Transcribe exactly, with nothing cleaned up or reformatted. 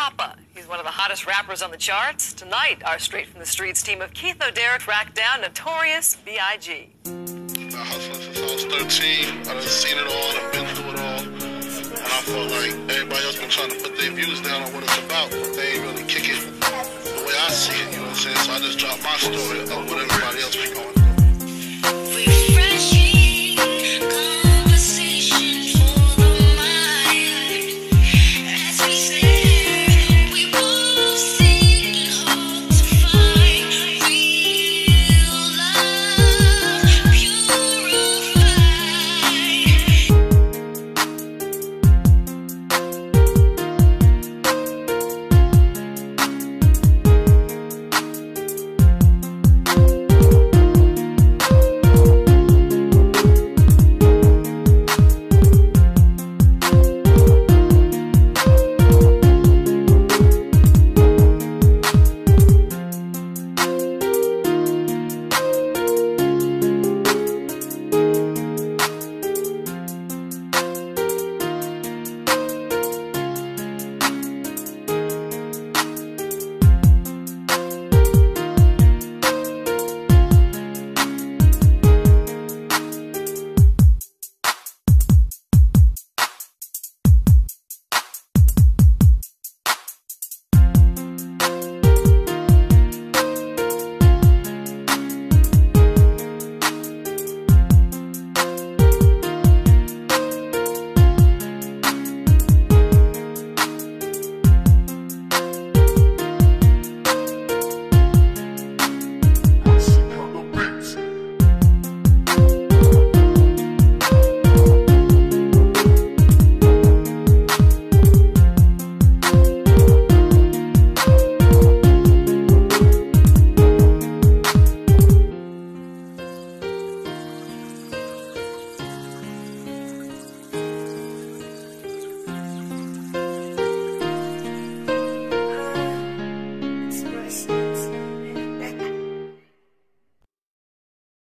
Papa. He's one of the hottest rappers on the charts. Tonight, our Straight from the Streets team of Keith Oderek tracked down Notorious B I G I've been hustling since I was thirteen. I done seen it all. I've been through it all. And I felt like everybody else been trying to put their views down on what it's about, but they ain't really kick it the way I see it, you know what I'm saying? So I just dropped my story of what everybody else be going through.